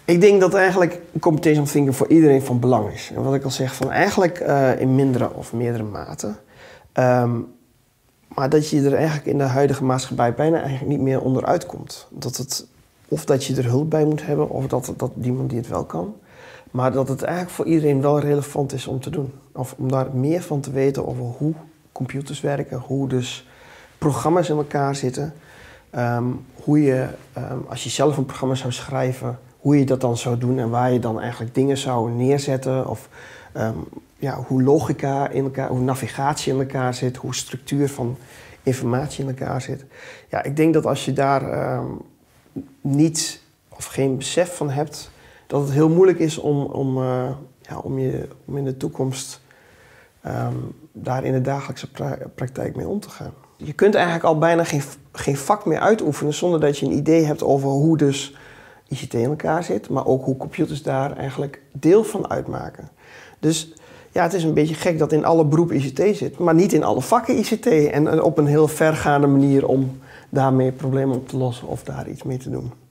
Ik denk dat eigenlijk computational thinking voor iedereen van belang is. En wat ik al zeg, van eigenlijk in mindere of meerdere mate. Maar dat je er eigenlijk in de huidige maatschappij bijna eigenlijk niet meer onderuit komt. Of dat je er hulp bij moet hebben, of dat iemand die het wel kan. Maar dat het eigenlijk voor iedereen wel relevant is om te doen. Of om daar meer van te weten over hoe computers werken, hoe dus programma's in elkaar zitten. Hoe je, als je zelf een programma zou schrijven, hoe je dat dan zou doen en waar je dan eigenlijk dingen zou neerzetten. Of hoe logica in elkaar, hoe navigatie in elkaar zit, hoe structuur van informatie in elkaar zit. Ja, ik denk dat als je daar niet of geen besef van hebt, dat het heel moeilijk is om in de toekomst daar in de dagelijkse praktijk mee om te gaan. Je kunt eigenlijk al bijna geen vak meer uitoefenen zonder dat je een idee hebt over hoe dus ICT in elkaar zit, maar ook hoe computers daar eigenlijk deel van uitmaken. Dus ja, het is een beetje gek dat in alle beroepen ICT zit, maar niet in alle vakken ICT en op een heel vergaande manier om daarmee problemen op te lossen of daar iets mee te doen.